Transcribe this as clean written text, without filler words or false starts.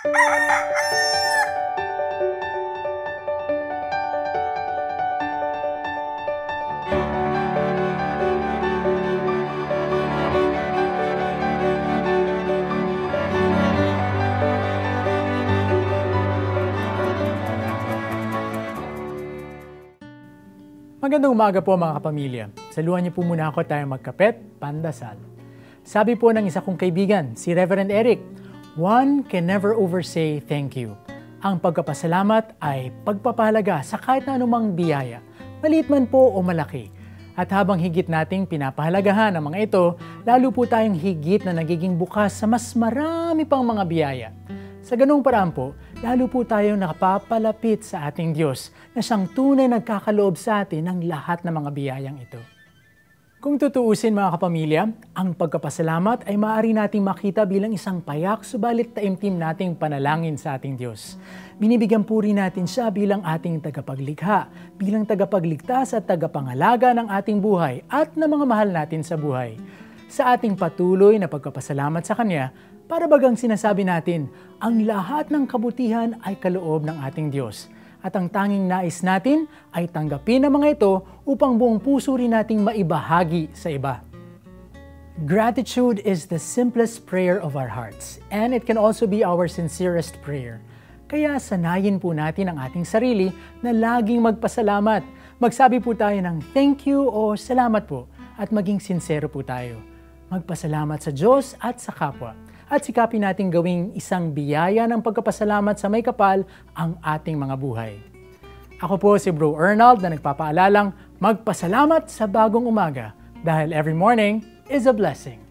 Magandang umaga po mga kapamilya. Saluhan niyo po muna ako tayo magkapet, pandasal. Sabi po ng isa kong kaibigan, si Reverend Eric, one can never oversay thank you. Ang pagpapasalamat ay pagpapahalaga sa kahit na anumang biyaya, maliit man po o malaki. At habang higit nating pinapahalagahan ang mga ito, lalo po tayong higit na nagiging bukas sa mas marami pang mga biyaya. Sa ganung paraan po, lalo po tayong nakapapalapit sa ating Diyos na siyang tunay nagkakaloob sa atin ng lahat ng mga biyayang ito. Kung tutuusin mga kapamilya, ang pagkapasalamat ay maaari nating makita bilang isang payak subalit taimtim nating panalangin sa ating Diyos. Binibigyan po rin natin siya bilang ating tagapaglikha, bilang tagapagligtas at tagapangalaga ng ating buhay at ng mga mahal natin sa buhay. Sa ating patuloy na pagkapasalamat sa Kanya, para bagang sinasabi natin, ang lahat ng kabutihan ay kaloob ng ating Diyos. At ang tanging nais natin ay tanggapin ang mga ito upang buong puso rin nating maibahagi sa iba. Gratitude is the simplest prayer of our hearts, and it can also be our sincerest prayer. Kaya sanayin po natin ang ating sarili na laging magpasalamat. Magsabi po tayo ng thank you o salamat po at maging sincero po tayo. Magpasalamat sa Diyos at sa kapwa. At sikapin natin gawing isang biyaya ng pagkapasalamat sa may kapal ang ating mga buhay. Ako po si Bro Arnold na nagpapaalalang magpasalamat sa bagong umaga dahil every morning is a blessing.